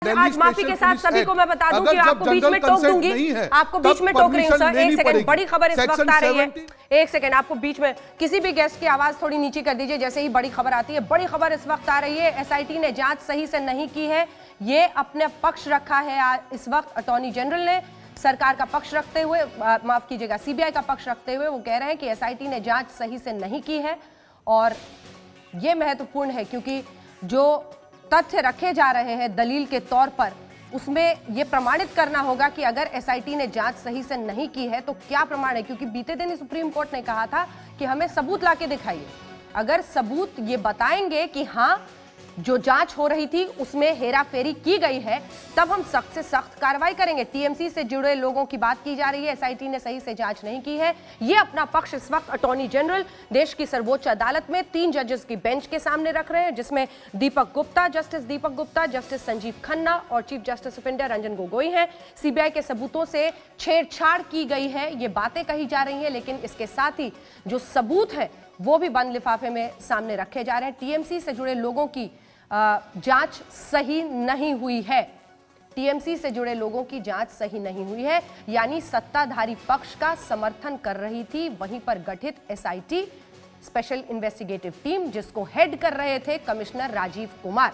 आज माफी के साथ सभी को मैं बता दूं कि आपको बीच में टोक दूंगी, आपको बीच में टोक रही हूं सर। एक सेकंड, बड़ी खबर इस वक्त आ रही है, एक सेकंड, आपको बीच में किसी भी गेस्ट की आवाज थोड़ी नीचे कर दीजिए जैसे ही बड़ी खबर आती है। बड़ी खबर इस वक्त आ रही है, एसआईटी ने जांच सही से नहीं की है, ये अपने पक्ष रखा है। इस वक्त अटॉर्नी जनरल ने सरकार का पक्ष रखते हुए, माफ कीजिएगा सीबीआई का पक्ष रखते हुए वो कह रहे हैं कि एसआईटी ने जांच सही से नहीं की है। और ये महत्वपूर्ण है क्योंकि जो तथ्य रखे जा रहे हैं दलील के तौर पर, उसमें यह प्रमाणित करना होगा कि अगर एसआईटी ने जांच सही से नहीं की है तो क्या प्रमाण है। क्योंकि बीते दिन सुप्रीम कोर्ट ने कहा था कि हमें सबूत लाके दिखाइए, अगर सबूत ये बताएंगे कि हाँ जो जांच हो रही थी उसमें हेराफेरी की गई है, तब हम सख्त से सख्त कार्रवाई करेंगे। टीएमसी से जुड़े लोगों की बात की जा रही है, एसआईटी ने सही से जांच नहीं की है। ये अपना पक्ष इस वक्त अटॉर्नी जनरल देश की सर्वोच्च अदालत में 3 जजेस की बेंच के सामने रख रहे हैं, जिसमें दीपक गुप्ता, जस्टिस दीपक गुप्ता, जस्टिस संजीव खन्ना और chief justice of India Ranjan Gogoi हैं। सीबीआई के सबूतों से छेड़छाड़ की गई है, ये बातें कही जा रही हैं, लेकिन इसके साथ ही जो सबूत है वो भी बंद लिफाफे में सामने रखे जा रहे हैं। टीएमसी से जुड़े लोगों की जांच सही नहीं हुई है, टीएमसी से जुड़े लोगों की जांच सही नहीं हुई है, यानी सत्ताधारी पक्ष का समर्थन कर रही थी वहीं पर गठित एसआईटी स्पेशल इन्वेस्टिगेटिव टीम, जिसको हेड कर रहे थे कमिश्नर राजीव कुमार।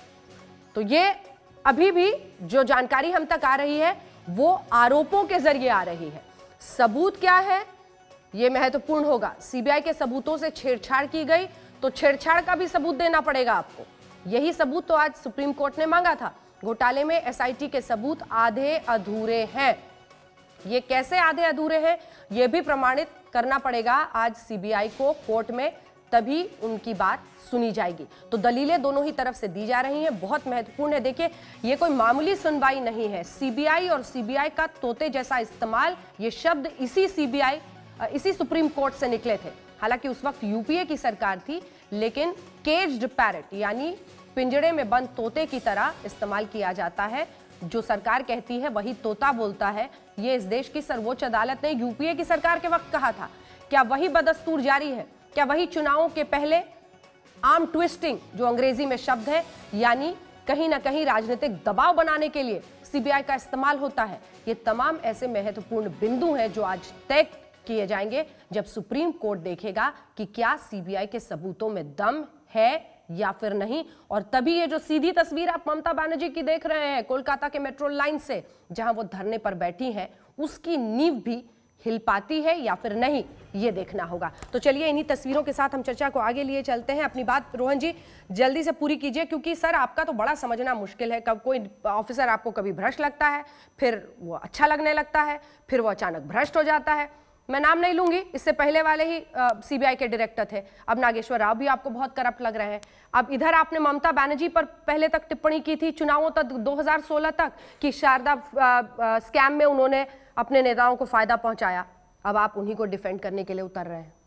तो ये अभी भी जो जानकारी हम तक आ रही है वो आरोपों के जरिए आ रही है। सबूत क्या है ये महत्वपूर्ण होगा। सीबीआई के सबूतों से छेड़छाड़ की गई तो छेड़छाड़ का भी सबूत देना पड़ेगा आपको। यही सबूत तो आज सुप्रीम कोर्ट ने मांगा था। घोटाले में एसआईटी के सबूत आधे अधूरे हैं। ये कैसे आधे अधूरे हैं ये भी प्रमाणित करना पड़ेगा आज सीबीआई को कोर्ट में, तभी उनकी बात सुनी जाएगी। तो दलीलें दोनों ही तरफ से दी जा रही हैं, बहुत महत्वपूर्ण है। देखिए ये कोई मामूली सुनवाई नहीं है। सीबीआई और सीबीआई का तोते जैसा इस्तेमाल, ये शब्द इसी सुप्रीम कोर्ट से निकले थे। हालांकि उस वक्त यूपीए की सरकार थी, लेकिन केज्ड पैरट यानी पिंजड़े में बंद तोते की तरह इस्तेमाल किया जाता है। जो सरकार कहती है वही तोता बोलता है। ये इस देश की सर्वोच्च अदालत ने यूपीए की सरकार के वक्त कहा था। क्या वही बदस्तूर जारी है? क्या वही चुनावों के पहले आर्म ट्विस्टिंग, जो अंग्रेजी में शब्द है, यानी कहीं ना कहीं राजनीतिक दबाव बनाने के लिए सीबीआई का इस्तेमाल होता है? ये तमाम ऐसे महत्वपूर्ण बिंदु हैं जो आज तय किए जाएंगे जब सुप्रीम कोर्ट देखेगा कि क्या सीबीआई के सबूतों में दम है या फिर नहीं। और तभी ये जो सीधी तस्वीर आप ममता बनर्जी की देख रहे हैं कोलकाता के मेट्रो लाइन से, जहां वो धरने पर बैठी हैं, उसकी नींव भी हिल पाती है या फिर नहीं, ये देखना होगा। तो चलिए इन्हीं तस्वीरों के साथ हम चर्चा को आगे लिए चलते हैं। अपनी बात रोहन जी जल्दी से पूरी कीजिए, क्योंकि सर आपका तो बड़ा समझना मुश्किल है। कब कोई ऑफिसर आपको कभी भ्रष्ट लगता है, फिर वो अच्छा लगने लगता है, फिर वो अचानक भ्रष्ट हो जाता है। मैं नाम नहीं लूंगी, इससे पहले वाले ही सीबीआई के डायरेक्टर थे। अब नागेश्वर राव भी आपको बहुत करप्ट लग रहे हैं। अब इधर आपने ममता बनर्जी पर पहले तक टिप्पणी की थी चुनावों तक 2016 तक कि शारदा स्कैम में उन्होंने अपने नेताओं को फायदा पहुंचाया। अब आप उन्हीं को डिफेंड करने के लिए उतर रहे हैं।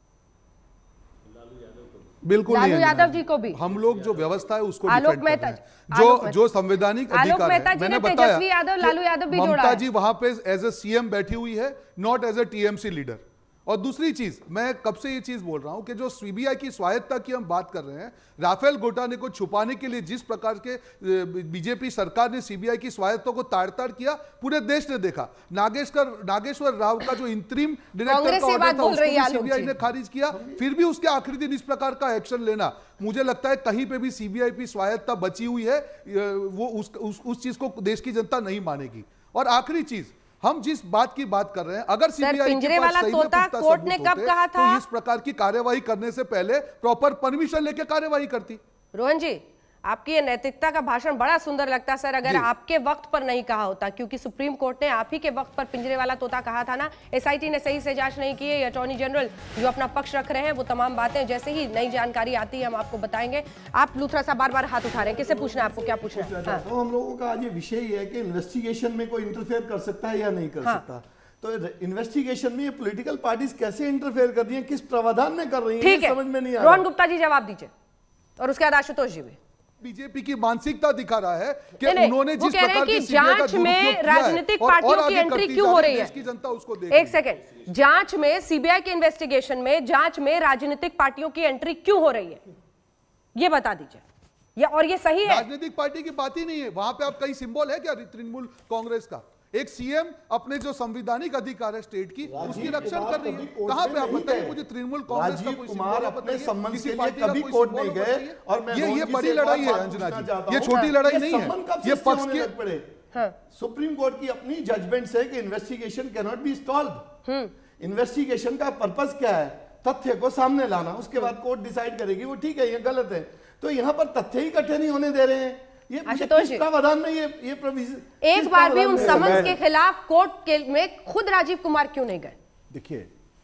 बिल्कुल लालू यादव जी को भी हम लोग जो व्यवस्था है उसको आलोक मेहता, जो संवैधानिक अधिकार है, मैंने बताया लालू यादव भी जोड़ा ममता जी वहां पे एज ए सीएम बैठी हुई है, not as a TMC leader. और दूसरी चीज, मैं कब से ये चीज बोल रहा हूं कि जो सीबीआई की स्वायत्तता की हम बात कर रहे हैं, राफेल घोटाले को छुपाने के लिए जिस प्रकार के बीजेपी सरकार ने सीबीआई की स्वायत्तता को ताड़-ताड़ किया, पूरे देश ने देखा। नागेश्वर राव का जो इंतरिम डायरेक्टर का ऑर्डर था उसको सीबीआई ने खारिज किया, फिर भी उसके आखिरी दिन इस प्रकार का एक्शन लेना, मुझे लगता है कहीं पे भी सीबीआई की स्वायत्तता बची हुई है, वो उस चीज को देश की जनता नहीं मानेगी। और आखिरी चीज, हम जिस बात की बात कर रहे हैं, अगर सीबीआई पिंजरे वाला तोता कोर्ट ने कब कहा था तो इस प्रकार की कार्यवाही करने से पहले प्रॉपर परमिशन लेके कार्यवाही करती। रोहन जी आपकी ये नैतिकता का भाषण बड़ा सुंदर लगता है सर, अगर आपके वक्त पर नहीं कहा होता, क्योंकि सुप्रीम कोर्ट ने आप ही के वक्त पर पिंजरे वाला तोता कहा था ना। एसआईटी ने सही से जांच नहीं की है, अटॉर्नी जनरल जो अपना पक्ष रख रहे हैं, वो तमाम बातें जैसे ही नई जानकारी आती है हम आपको बताएंगे। आप लूथरा साहब बार बार हाथ उठा रहे हैं, किससे पूछना है आपको, क्या पूछना है? तो हम लोगों का आज ये विषय है कि इन्वेस्टिगेशन में कोई इंटरफेयर कर सकता है या नहीं कर सकता। तो इन्वेस्टिगेशन में ये पॉलिटिकल पार्टीज कैसे इंटरफेयर कर रही हैं, किस प्रावधान में कर रही हैं, समझ में नहीं आ रहा। रोहन गुप्ता जी जवाब दीजिए और उसके बाद आशुतोष जी भी। बीजेपी की मानसिकता दिखा रहा है कि उन्होंने जिस प्रकार की जांच में राजनीतिक पार्टियों की एंट्री क्यों हो रही है, जनता उसको देख। एक सेकंड, जांच में सीबीआई के इन्वेस्टिगेशन में जांच में राजनीतिक पार्टियों की एंट्री क्यों हो रही है, ये बता दीजिए। और ये सही है। राजनीतिक पार्टी की बात ही नहीं है वहां पे। आप कई सिंबल है क्या तृणमूल कांग्रेस का? एक सीएम अपने जो संवैधानिक अधिकार है स्टेट की उसकी रक्षा कर रही है। कहां पे आप बताइए मुझे तृणमूल कांग्रेस का कोई सिंबल आप बताइए, किसी पार्टी का कोई कोर्ट नहीं गए। और ये बड़ी लड़ाई है अंजना जी, ये छोटी लड़ाई नहीं है। ये पक्ष के सुप्रीम कोर्ट की अपनी जजमेंट है कि investigation can not be stalled. Investigation का पर्पस क्या है? तथ्य को सामने लाना, उसके बाद कोर्ट डिसाइड करेगी वो ठीक है ये गलत है। तो यहाँ पर तथ्य ही इकट्ठे नहीं होने दे रहे हैं। ये प्रावधान में ये प्रोविजन एक बार भी उन समन्स के खिलाफ कोर्ट में खुद राजीव कुमार क्यों नहीं गए? देखिए,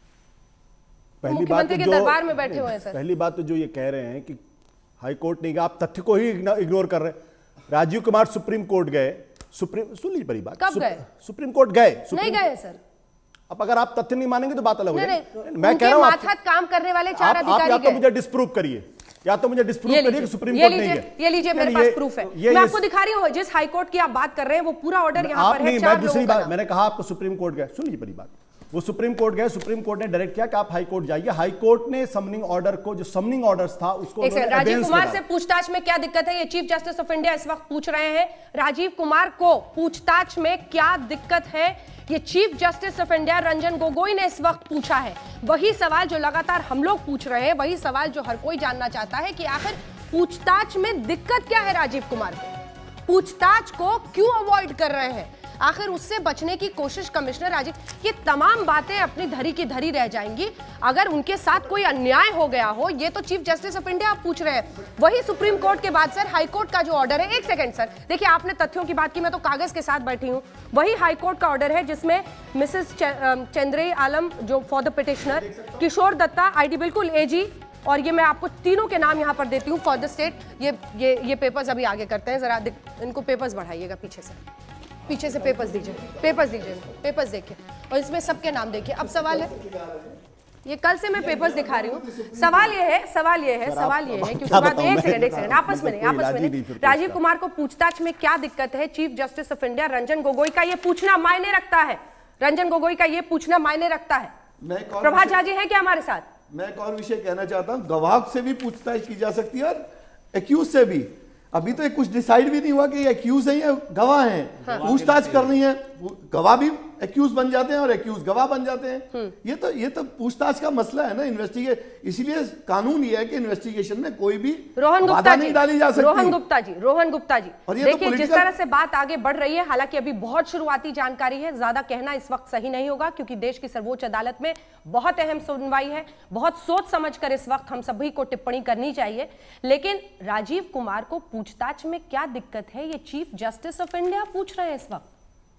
पहली बात मुख्यमंत्री के दरबार में बैठे हुए हैं सर। पहली बात तो जो ये कह रहे हैं कि हाई कोर्ट नहीं गया, आप तथ्य को ही इग्नोर कर रहे हैं। राजीव कुमार सुप्रीम कोर्ट गए, सुन लीजिए बड़ी बात, कब गए? सुप्रीम कोर्ट गए, नहीं गए सर। अब अगर आप तथ्य नहीं मानेंगे तो बात अलग हो जाएगी। मैं कह रहा हूं माथात काम करने वाले 4 अधिकारी या तो मुझे डिस्प्रूव करिए, या तो मुझे डिस्प्रूव करिए कि सुप्रीम कोर्ट नहीं है। ये लीजिए मेरे पास प्रूफ है, मैं आपको दिखा रही हूं। जिस हाई कोर्ट की आप बात कर रहे हैं वो पूरा ऑर्डर यहां पर है। मैं दूसरी बात मैंने कहा आपको सुप्रीम कोर्ट गए, सुन लीजिए बड़ी बात, वो सुप्रीम कोर्ट गए, सुप्रीम कोर्ट ने डायरेक्ट किया कि आप हाई कोर्ट जाइए। हाई कोर्ट ने समनिंग ऑर्डर को, जो समनिंग ऑर्डर्स था उसको राजीव कुमार से पूछताछ में क्या दिक्कत है, ये चीफ जस्टिस ऑफ इंडिया इस वक्त पूछ रहे हैं। राजीव कुमार को पूछताछ में क्या दिक्कत है, ये chief justice of India Ranjan Gogoi ने इस वक्त पूछा है। वही सवाल जो लगातार हम लोग पूछ रहे हैं, वही सवाल जो हर कोई जानना चाहता है कि आखिर पूछताछ में दिक्कत क्या है राजीव कुमार को, पूछताछ को क्यों अवॉइड कर रहे हैं, आखिर उससे बचने की कोशिश कमिश्नर राजीव, ये तमाम बातें अपनी धरी की धरी रह जाएंगी अगर उनके साथ कोई अन्याय हो गया हो। ये तो चीफ जस्टिस ऑफ इंडिया आप पूछ रहे हैं। वही सुप्रीम कोर्ट के बाद सर हाई कोर्ट का जो ऑर्डर है, एक सेकंड सर, देखिए आपने तथ्यों की बात की, मैं तो कागज के साथ बैठी हूं। वही हाई कोर्ट का ऑर्डर है जिसमें मिसेस चंद्रे आलम जो for the petitioner, Kishore Datta आईडी बिल्कुल एजी, और ये मैं आपको तीनों के नाम यहां पर देती हूं फॉर द स्टेट। ये पेपर्स अभी आगे करते हैं, जरा इनको पेपर्स बढ़ाइएगा, पीछे से पेपर्स दीजिए, पेपर्स देखिए और इसमें सबके नाम देखिए। अब सवाल है, ये कल से मैं पेपर्स दिखा रही हूँ। सवाल ये है क्योंकि बाद में एक सेकंड आपस में नहीं, राजीव कुमार को पूछताछ में क्या दिक्कत है, chief justice of India Ranjan Gogoi का ये पूछना मायने रखता है, प्रभात झा जी है क्या हमारे साथ? मैं एक और विषय कहना चाहता हूं, गवाह से भी पूछताछ की जा सकती है और एक्यूज से भी। अभी तो कुछ डिसाइड भी नहीं हुआ कि ये एक्यूज है या गवाह हैं। पूछताछ करनी है, गवाह भी एक्यूज बन जाते हैं और एक्यूज गवाह बन जाते हैं। ये तो पूछताछ का मसला है ना, इन्वेस्टिगेट। इसीलिए कानून ये है कि इन्वेस्टिगेशन में कोई भी बाधा नहीं डाली जा सकती। रोहन गुप्ता जी देखिए जिस तरह से बात आगे बढ़ रही है, हालांकि अभी बहुत शुरुआती जानकारी है, ज्यादा कहना इस वक्त सही नहीं होगा क्योंकि देश की सर्वोच्च अदालत में बहुत अहम सुनवाई है, बहुत सोच समझ कर इस वक्त हम सभी को टिप्पणी करनी चाहिए। लेकिन राजीव कुमार को पूछताछ में क्या दिक्कत है, ये चीफ जस्टिस ऑफ इंडिया पूछ रहे हैं इस वक्त।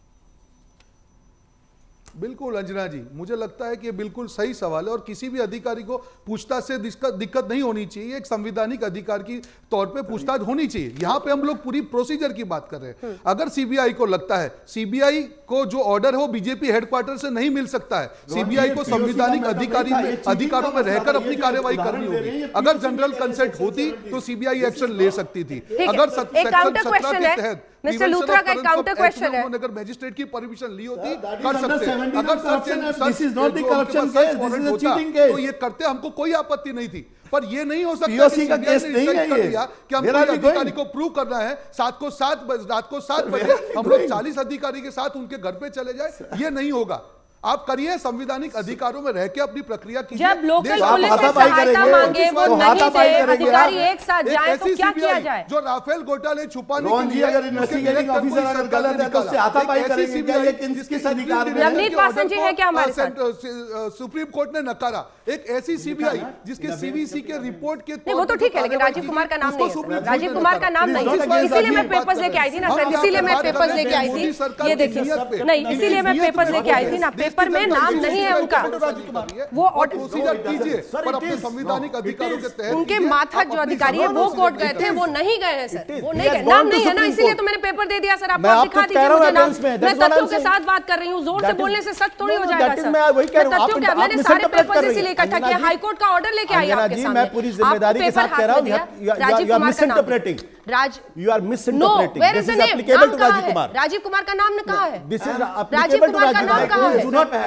बिल्कुल अंजना जी, मुझे लगता है कि ये बिल्कुल सही सवाल है और किसी भी अधिकारी को पूछताछ से दिक्कत नहीं होनी चाहिए। एक संवैधानिक अधिकार की तौर पे पूछताछ होनी चाहिए। यहाँ पे हम लोग पूरी प्रोसीजर की बात कर रहे हैं। अगर सीबीआई को लगता है, सीबीआई को जो ऑर्डर है वो बीजेपी हेडक्वार्टर से नहीं मिल सकता है, सीबीआई को संवैधानिक अधिकारों में रहकर अपनी कार्यवाही करनी होगी। अगर जनरल कंसेंट होती तो सीबीआई एक्शन ले सकती थी। अगर सेक्शन 17 के तहत मिस्टर लूथरा का एक काउंटर क्वेश्चन है, अगर मैजिस्ट्रेट की परमिशन ली होती कर सकते हैं। अगर this is not the corruption case, this is a cheating case, तो ये करते हमको कोई आपत्ति नहीं थी। पर ये नहीं हो सकता पीओसी का केस नहीं है ये कि हम कोई अधिकारी को प्रूव करना है रात को 7 बजे हम लोग 40 अधिकारी के साथ उनके घर पे चले जाए, ये नहीं होगा। आप करिए, संवैधानिक अधिकारों में रह के अपनी प्रक्रिया कीजिए। जब लोकल पुलिस से सहायता मांगे वो नहीं दे, अधिकारी एक साथ जाए तो क्या किया जाए? जो राफेल घोटाले छुपाने के लिए अगर इन्वेस्टिगेटिंग ऑफिसर अगर गलत है तो उससे हाथापाई करेंगे क्या? ये किस अधिकार में? नवनीत वासन जी है क्या हमारे साथ? सुप्रीम कोर्ट ने नकारा एक ऐसी सीबीआई जिसके सीवीसी के रिपोर्ट के वो तो ठीक है, लेकिन राजीव कुमार का नाम नहीं है, राजीव कुमार का नाम नहीं है, इसीलिए मैं पेपर्स लेके आई थी ना सर, इसीलिए मैं पेपर्स लेके आई थी। ये देखिए नहीं, इसीलिए मैं पेपर्स लेके आई थी ना, पर में नाम नहीं है उनका, वो प्रोसीजर कीजिए पर अपने संवैधानिक अधिकारों के तहत। उनके माथा जो अधिकारी है वो कोर्ट गए थे, वो नहीं गए हैं सर, वो नहीं गए, नाम नहीं है ना, इसीलिए तो मैंने पेपर दे दिया सर। आप दिखा दीजिए मुझे नाम, मैं तथ्यों के साथ बात कर रही हूँ, जोर से बोलने से सच थोड़ी हो जाएगा सर। तथ्यों के, मैंने सारे पेपर्स इसीलिए इकट्ठा किया, हाई कोर्ट का ऑर्डर लेके आई आपके सामने। मैं पूरी जिम्मेदारी के साथ कह रहा हूँ, राजीव कुमार का नाम you are misinterpreting. This is applicable to Rajiv Kumar. Rajiv Kumar का नाम कहाँ है? This is राजीव कुमार का नाम कहाँ है?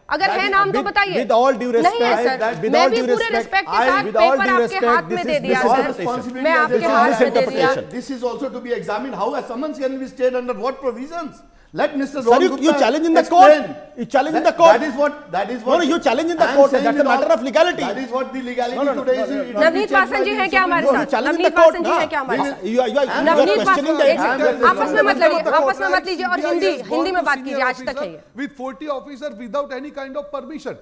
अगर है नाम तो बताइए। विद ऑल ड्यू नहीं है सर, मैं भी पूरे रिस्पेक्ट के साथ पेपर आपके हाथ में दे दिया सर, मैं आपके हाथ में दे दिया। This is also to be examined. How a summons can be stayed under what provisions? Let Mr. Sir, you challenge in the court. You challenge in the court. That is what. No, you challenge in the court. That's a matter of legality. That is what the legality today is. Navneet पासन जी हैं क्या हमारे साथ? नवनीत पासन जी हैं क्या हमारे साथ? नवनीत पासन, आपस में मत लड़िए, आपस में मत लीजिए और हिंदी में बात कीजिए। आज तक है ये। With 40 officers without any kind of permission.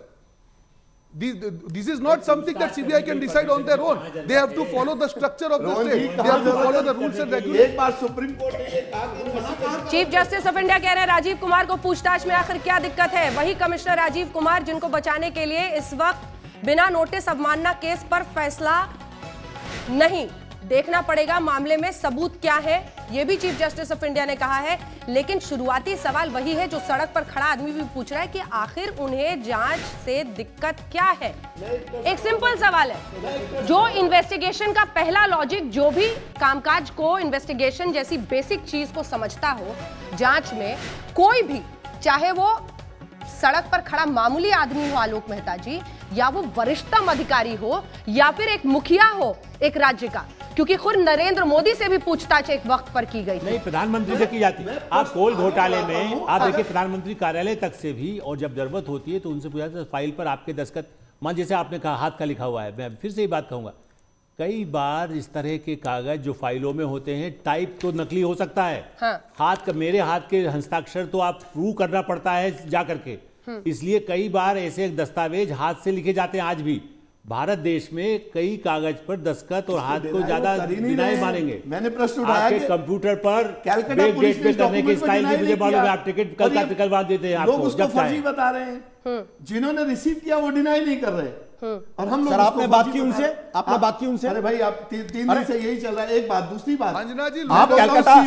This is not something that CBI can decide on their own. They have to follow the structure of the state. They have to follow the rules and regulations. एक बार supreme court ने ये कहा, chief justice of India कह रहे हैं राजीव कुमार को पूछताछ में आखिर क्या दिक्कत है। वही कमिश्नर राजीव कुमार जिनको बचाने के लिए इस वक्त बिना नोटिस अवमानना केस पर फैसला नहीं, देखना पड़ेगा मामले में सबूत क्या है, यह भी चीफ जस्टिस ऑफ इंडिया ने कहा है। लेकिन शुरुआती सवाल वही है जो सड़क पर खड़ा आदमी भी पूछ रहा है कि आखिर उन्हें जांच से दिक्कत क्या है। एक सिंपल सवाल है, जो इन्वेस्टिगेशन का पहला लॉजिक, जो भी कामकाज को इन्वेस्टिगेशन जैसी बेसिक चीज को समझता हो, जांच में कोई भी, चाहे वो सड़क पर खड़ा मामूली आदमी हो आलोक मेहता जी, या वो वरिष्ठतम अधिकारी हो, या फिर एक मुखिया हो एक राज्य का, क्योंकि खुद नरेंद्र मोदी से भी पूछताछ एक वक्त पर की गई। नहीं, प्रधानमंत्री से की जाती है। आप कोल घोटाले में आप देखिए प्रधानमंत्री कार्यालय तक से भी, और जब जरूरत होती है तो उनसे पूछा जाता है फाइल पर आपके दस्तखत, मान जैसे आपने कहा हाथ का लिखा हुआ है, मैं फिर से ही बात कहूंगा, कई बार इस तरह के कागज जो फाइलों में होते हैं, टाइप तो नकली हो सकता है। हाँ। हाथ का, मेरे हाथ के हस्ताक्षर तो आप प्रूव करना पड़ता है जा करके, इसलिए कई बार ऐसे दस्तावेज हाथ से लिखे जाते हैं। आज भी भारत देश में कई कागज पर दस्तखत और हाथ को ज्यादा डिनाई मानेंगे। मैंने प्रश्न उठाया आपके कि कंप्यूटर पर कैलकाटा पुलिस पे करने के स्टाइल की मुझे मालूम है, आप टिकट कल का निकलवा देते हैं, लोग उसको फर्जी बता रहे हैं, जिन्होंने रिसीव किया वो डिनाई नहीं कर रहे। और हम लोग सर, आपने बात की उनसे, आपने बात की उनसे? अरे भाई, आप 3 दिन से यही चल रहा है। एक बात, दूसरी बात, अंजना जी, आप कैलकाटा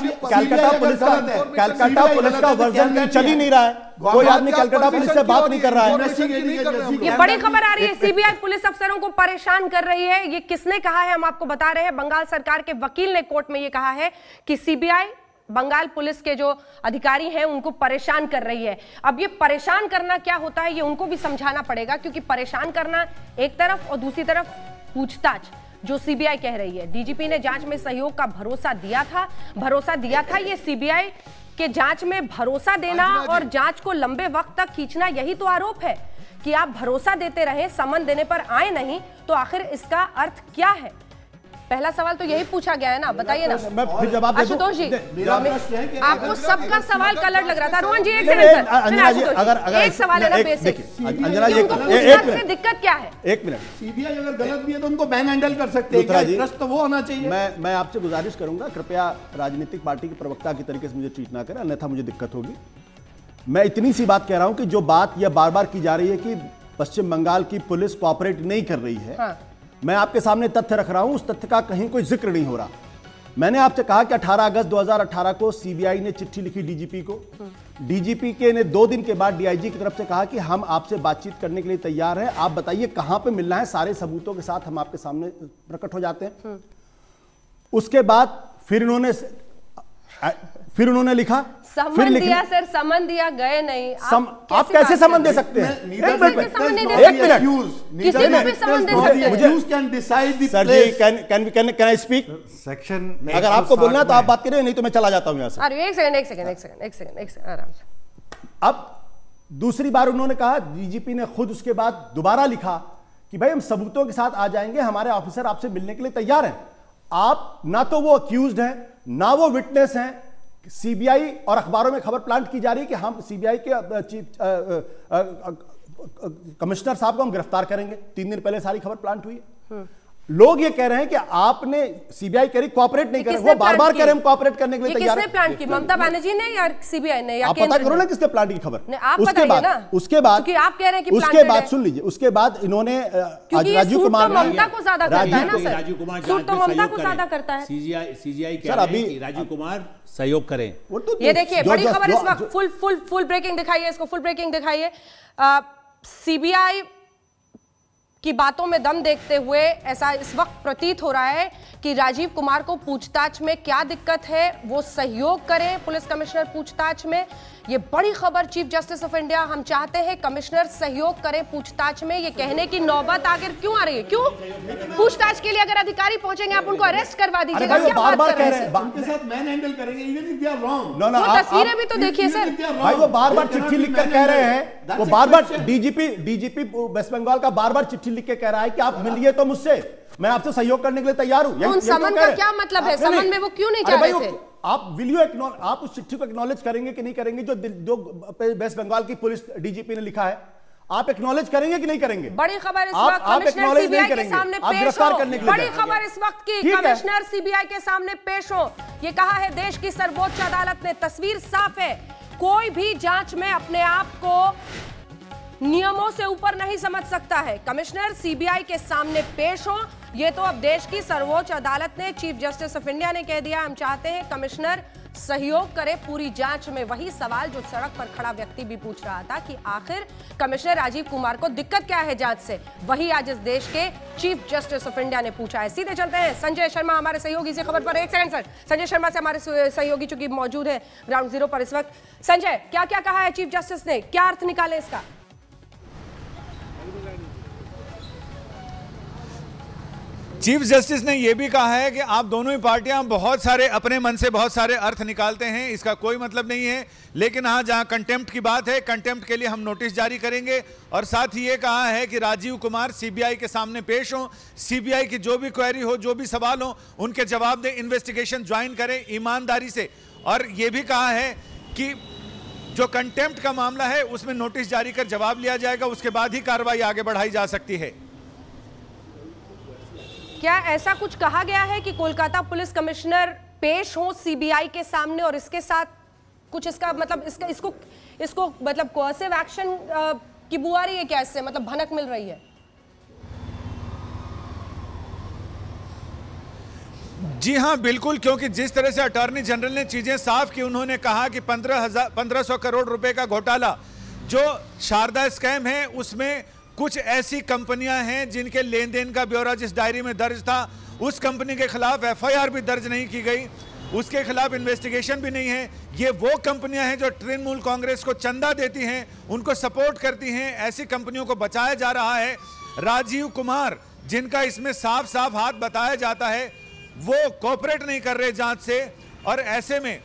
पुलिस का वर्जन चल ही नहीं रहा है, कोई आदमी कैलकाटा पुलिस से बात नहीं कर रहा है। ये बड़ी खबर आ रही है, सीबीआई पुलिस अफसरों को परेशान कर रही है। ये किसने कहा है हम आपको बता रहे हैं। बंगाल सरकार के वकील ने कोर्ट में ये कहा है कि सीबीआई बंगाल पुलिस के जो अधिकारी हैं उनको परेशान कर रही है। अब ये परेशान करना क्या होता है ये उनको भी समझाना पड़ेगा, क्योंकि परेशान करना एक तरफ और दूसरी तरफ पूछताछ जो सीबीआई कह रही है। डीजीपी ने जांच में सहयोग का भरोसा दिया था। ये सीबीआई के जांच में भरोसा देना और जांच को लंबे वक्त तक खींचना, यही तो आरोप है कि आप भरोसा देते रहे, समन देने पर आए नहीं, तो आखिर इसका अर्थ क्या है? पहला सवाल तो यही पूछा गया है ना, बताइए ना। आशुतोष जी, आपको सबका सवाल कलर लग रहा था। रोहन जी, एक सेकंड, एक सवाल है ना बेसिक, अंजना, दिक्कत क्या है? एक मिनट, सीबीआई अगर गलत भी है तो उनको बैन हैंडल कर सकते हैं, ट्रस्ट तो वो होना चाहिए। मैं आपसे गुजारिश करूंगा, कृपया राजनीतिक पार्टी के प्रवक्ता की तरीके से मुझे ट्रीट ना करें, अन्यथा मुझे दिक्कत होगी। मैं इतनी सी बात कह रहा हूं कि जो बात यह बार बार की जा रही है कि पश्चिम बंगाल की पुलिस कोऑपरेट नहीं कर रही है, हाँ। मैं आपके सामने तथ्य रख रहा हूं, उस तथ्य का कहीं कोई जिक्र नहीं हो रहा। मैंने आपसे कहा कि 18 अगस्त 2018 को सीबीआई ने चिट्ठी लिखी डीजीपी को। डीजीपी के ने 2 दिन के बाद डीआईजी की तरफ से कहा कि हम आपसे बातचीत करने के लिए तैयार हैं, आप बताइए कहां पे मिलना है, सारे सबूतों के साथ हम आपके सामने प्रकट हो जाते हैं। उसके बाद फिर उन्होंने लिखा, समन दिया सर, समन दिया, गए नहीं। आप कैसे समन दे सकते हैं? एक मिनट, किसी को भी समन दे सकते हैं। Sir ji, can I speak? Section, अगर आपको बोलना है तो आप बात करें, नहीं तो मैं चला जाता हूं यहां से। अरे एक सेकंड आराम से। अब दूसरी बार उन्होंने कहा, डीजीपी ने खुद उसके बाद दोबारा लिखा कि भाई हम सबूतों के साथ आ जाएंगे, हमारे ऑफिसर आपसे मिलने के लिए तैयार हैं। आप ना तो वो अक्यूज्ड हैं, ना वो विटनेस हैं। सीबीआई और अखबारों में खबर प्लांट की जा रही है कि हम सीबीआई के चीफ कमिश्नर साहब को हम गिरफ्तार करेंगे। 3 दिन पहले सारी खबर प्लांट हुई है। लोग ये कह रहे हैं कि आपने, सीबीआई कह रही कोऑपरेट नहीं कर रहे, वो बार-बार कह रहे हैं कोऑपरेट करने के लिए तैयार है। किसने प्लांट की? ममता बनर्जी ने या सीबीआई ने या आप पता करो ना किसने प्लांट की खबर। उसके बाद आप कह रहे हैं कि उसके बाद सुन लीजिए, उसके बाद इन्होंने राजीव कुमार, ममता को ज्यादा करता है ना सर, राजीव कुमार तो ममता को ज्यादा करता है। सीजीआई कह रहा है कि राजीव कुमार सहयोग करें। ये देखिए बड़ी खबर इस वक्त, फुल ब्रेकिंग दिखाइए, इसको फुल ब्रेकिंग दिखाइए। सीबीआई की बातों में दम देखते हुए ऐसा इस वक्त प्रतीत हो रहा है कि राजीव कुमार को पूछताछ में क्या दिक्कत है, वो सहयोग करें पुलिस कमिश्नर पूछताछ में। ये बड़ी खबर चीफ जस्टिस ऑफ इंडिया, हम चाहते हैं कमिश्नर सहयोग करें पूछताछ में। ये कहने की नौबत आखिर क्यों आ रही है? क्यों पूछताछ के लिए अगर अधिकारी पहुंचेंगे आप उनको अरेस्ट करवा दीजिएगा? क्या बात कर रहे हैं? उनके साथ मैन हैंडल करेंगे even if they are wrong. No, वो तस्वीरें भी तो देखिए सर। भाई वो बार-बार चिट्ठी लिखकर कह रहे हैं, वो बार-बार डीजीपी वेस्ट बंगाल का बार-बार चिट्ठी लिख के कह रहा है कि आप मिलिए तो मुझसे, मैं आपसे सहयोग करने के लिए तैयार हूं। उन समन का क्या मतलब है? समन में वो क्यों नहीं जा रहे थे? आप उस चिट्ठी को एक्नॉलेज करेंगे कि नहीं करेंगे जो वेस्ट बंगाल की पुलिस डीजीपी ने लिखा है? आप एक्नॉलेज करेंगे कि नहीं करेंगे? बड़ी खबर इस वक्त कमिश्नर सीबीआई के सामने पेश हो। बड़ी खबर इस वक्त की कमिश्नर सीबीआई के सामने पेश हो। ये कहा है देश की सर्वोच्च अदालत ने, तस्वीर साफ है, कोई भी जांच में अपने आप को नियमों से ऊपर नहीं समझ सकता है। कमिश्नर सीबीआई के सामने पेश हो, ये तो अब देश की सर्वोच्च अदालत ने, चीफ जस्टिस ऑफ इंडिया ने कह दिया। हम चाहते हैं कमिश्नर सहयोग करे पूरी जांच में। वही सवाल जो सड़क पर खड़ा व्यक्ति भी पूछ रहा था कि आखिर कमिश्नर राजीव कुमार को दिक्कत क्या है जांच से, वही आज इस देश के चीफ जस्टिस ऑफ इंडिया ने पूछा है। सीधे चलते हैं संजय शर्मा हमारे सहयोगी से खबर पर। एक सेकंड सर, संजय शर्मा से हमारे सहयोगी चूंकि मौजूद है ग्राउंड जीरो पर इस वक्त। संजय, क्या क्या कहा है चीफ जस्टिस ने, क्या अर्थ निकाले इसका? चीफ जस्टिस ने यह भी कहा है कि आप दोनों ही पार्टियां बहुत सारे अपने मन से बहुत सारे अर्थ निकालते हैं, इसका कोई मतलब नहीं है, लेकिन हाँ जहां कंटेम्प्ट की बात है, कंटेम्प्ट के लिए हम नोटिस जारी करेंगे। और साथ ही ये कहा है कि राजीव कुमार सीबीआई के सामने पेश हों, सीबीआई की जो भी क्वेरी हो, जो भी सवाल हो, उनके जवाब दें, इन्वेस्टिगेशन ज्वाइन करें ईमानदारी से। और ये भी कहा है कि जो कंटेम्प्ट का मामला है उसमें नोटिस जारी कर जवाब लिया जाएगा, उसके बाद ही कार्रवाई आगे बढ़ाई जा सकती है। क्या ऐसा कुछ कहा गया है कि कोलकाता पुलिस कमिश्नर पेश हो सीबीआई के सामने और इसके साथ कुछ इसका मतलब इसको मतलब कोर्सिव एक्शन की बुआ रही है क्या? इससे मतलब भनक मिल रही है? जी हाँ बिल्कुल, क्योंकि जिस तरह से अटॉर्नी जनरल ने चीजें साफ की, उन्होंने कहा कि 1500 करोड़ रुपए का घोटाला जो शारदा स्कैम है उसमें कुछ ऐसी कंपनियां हैं जिनके लेन देन का ब्यौरा जिस डायरी में दर्ज था, उस कंपनी के खिलाफ एफआईआर भी दर्ज नहीं की गई, उसके खिलाफ इन्वेस्टिगेशन भी नहीं है। ये वो कंपनियां हैं जो तृणमूल कांग्रेस को चंदा देती हैं, उनको सपोर्ट करती हैं, ऐसी कंपनियों को बचाया जा रहा है। राजीव कुमार जिनका इसमें साफ साफ हाथ बताया जाता है, वो कोऑपरेट नहीं कर रहे जांच से, और ऐसे में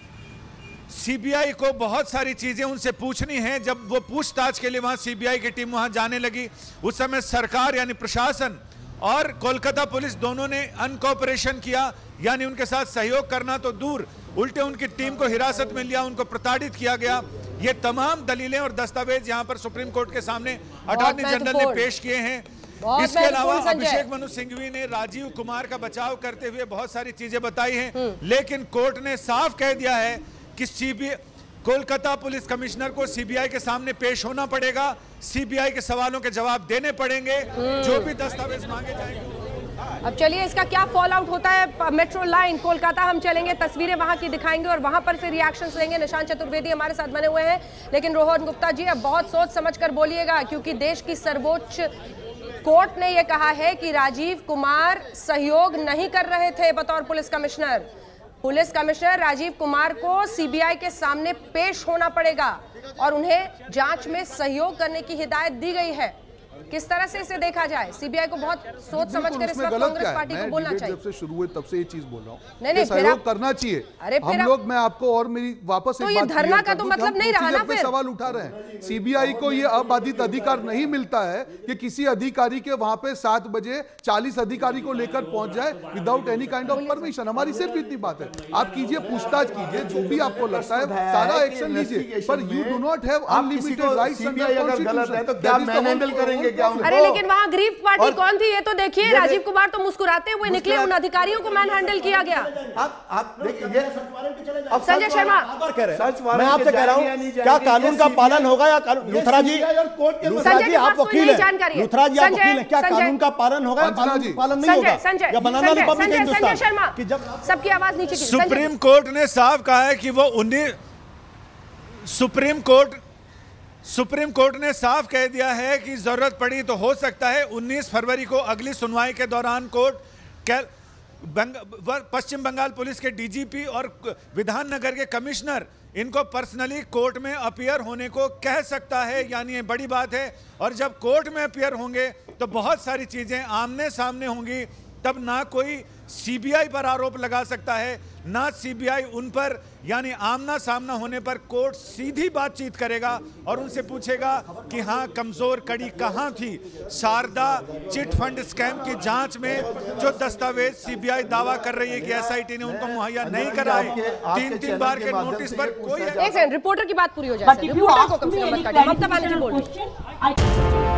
सीबीआई को बहुत सारी चीजें उनसे पूछनी है। जब वो पूछताछ के लिए वहां सीबीआई की टीम वहां जाने लगी, उस समय सरकार यानी प्रशासन और कोलकाता पुलिस दोनों ने अनकोऑपरेशन किया, यानी उनके साथ सहयोग करना तो दूर, उल्टे उनकी टीम को हिरासत में लिया, उनको प्रताड़ित किया गया। ये तमाम दलीलें और दस्तावेज यहां पर सुप्रीम कोर्ट के सामने अटॉर्नी जनरल ने पेश किए हैं। इसके अलावा अभिषेक मनु सिंघवी ने राजीव कुमार का बचाव करते हुए बहुत सारी चीजें बताई हैं, लेकिन कोर्ट ने साफ कह दिया है कि कोलकाता पुलिस कमिश्नर को सीबीआई के सामने पेश होना पड़ेगा, सीबीआई के सवालों के जवाब देने पड़ेंगे, जो भी दस्तावेज मांगे जाएंगे। अब चलिए इसका क्या फॉल आउट होता है। मेट्रो लाइन कोलकाता हम चलेंगे, तस्वीरें वहां की दिखाएंगे और वहां पर से रिएक्शंस लेंगे। निशांत चतुर्वेदी हमारे साथ बने हुए हैं, लेकिन रोहन गुप्ता जी अब बहुत सोच समझ कर बोलिएगा, क्योंकि देश की सर्वोच्च कोर्ट ने यह कहा है कि राजीव कुमार सहयोग नहीं कर रहे थे बतौर police commissioner. Police commissioner Rajeev Kumar को सीबीआई के सामने पेश होना पड़ेगा और उन्हें जांच में सहयोग करने की हिदायत दी गई है। किस तरह से इसे देखा जाए? सीबीआई को बहुत सोच समझ कर इस वक्त कांग्रेस पार्टी को बोलना चाहिए। जब से शुरू हुए तब से ये चीज बोल रहा हूँ, नहीं सहयोग करना चाहिए। अरे हम लोग, मैं आपको और मेरी वापस तो ये धरना का तो मतलब नहीं रहा ना। फिर सवाल उठा रहे हैं, सीबीआई को ये अबाधित अधिकार नहीं मिलता है कि किसी अधिकारी के वहां पे 7 बजे 40 अधिकारी को लेकर पहुंच जाए without any kind of permission. हमारी सिर्फ इतनी बात है, आप कीजिए, पूछताछ कीजिए, जो भी आपको लगता है सारा एक्शन लीजिए, पर you do not have unlimited rights under constitution. क्या मैन हैंडल करेंगे क्या? अरे लेकिन वहां ग्रीफ पार्टी कौन थी ये तो देखिए। राजीव कुमार तो मुस्कुराते हुए निकले, उन अधिकारियों को मैन हैंडल किया गया। आप देखिए, अब संजय शर्मा मैं आपसे कह रहा हूं, क्या कानून का पालन होगा या लुथरा जी आप वकील हैं, लुथरा जी आप वकील हैं, क्या कानून का पालन होगा या पालन नहीं होगा? या बनाना रिपब्लिक हिंदुस्तान शर्मा कि जब सबकी आवाज नीचे की। सुप्रीम कोर्ट ने साफ कहा है कि वो सुप्रीम कोर्ट ने साफ कह दिया है कि जरूरत पड़ी तो हो सकता है 19 फरवरी को अगली सुनवाई के दौरान कोर्ट पश्चिम बंगाल पुलिस के डीजीपी और विधाननगर के कमिश्नर इनको पर्सनली कोर्ट में अपीयर होने को कह सकता है। यानी ये बड़ी बात है। और जब कोर्ट में अपीयर होंगे तो बहुत सारी चीजें आमने सामने होंगी। तब ना कोई सीबीआई पर आरोप लगा सकता है, ना सीबीआई उन पर, यानी आमना सामना होने पर कोर्ट सीधी बातचीत करेगा और उनसे पूछेगा कि हाँ कमजोर कड़ी कहाँ थी। शारदा चिट फंड स्कैम की जांच में जो दस्तावेज सीबीआई दावा कर रही है कि एसआईटी ने उनको मुहैया नहीं कराए, 3-3 बार के नोटिस पर कोई। एक सेकंड, रिपोर्टर की बात पूरी हो जाए। रिपोर्टर को कम से कम मत काटिए। ममता बनर्जी बोल रही है।